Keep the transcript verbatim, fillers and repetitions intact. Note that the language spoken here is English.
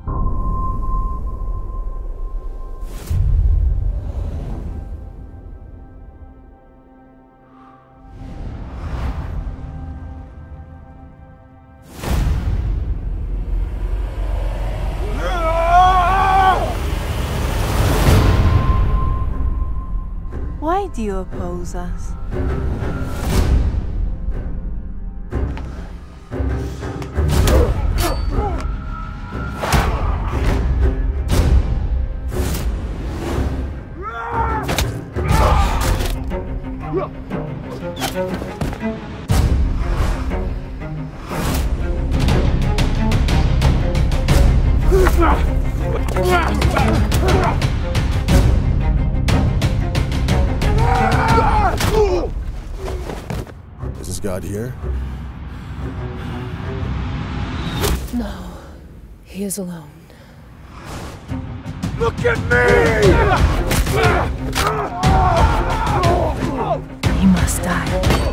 Why do you oppose us? Is this God here? No, he is alone. Look at me! He must die.